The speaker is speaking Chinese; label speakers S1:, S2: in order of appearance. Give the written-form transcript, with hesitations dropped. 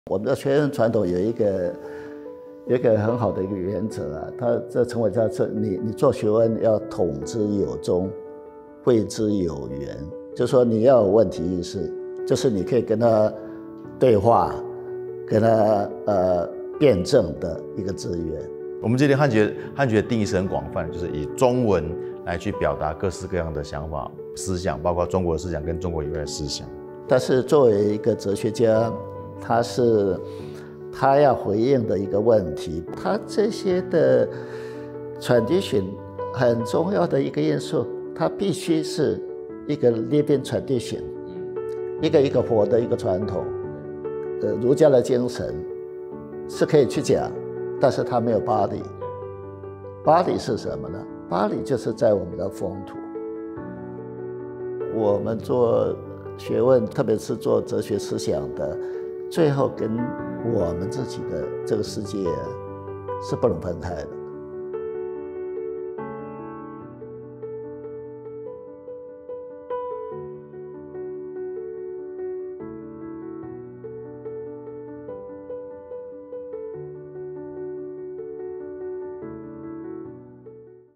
S1: 我们的学问传统有一个很好的一个原则啊，它这称为叫你做学问要统之有宗，会之有源，就是说你要有问题意识，就是你可以跟他对话，跟他辩证的一个资源。
S2: 我们这里汉学的定义是很广泛，就是以中文来去表达各式各样的想法、思想，包括中国的思想跟中国以外的思想。
S1: 但是作为一个哲学家，他要回应的一个问题，他这些的tradition很重要的一个因素，它必须是一个 living tradition， 一个活的一个传统。儒家的精神是可以去讲，但是它没有body。body是什么呢？ body 就是在我们的风土。我们做学问，特别是做哲学思想的，最后跟我们自己的这个世界是不能分开的。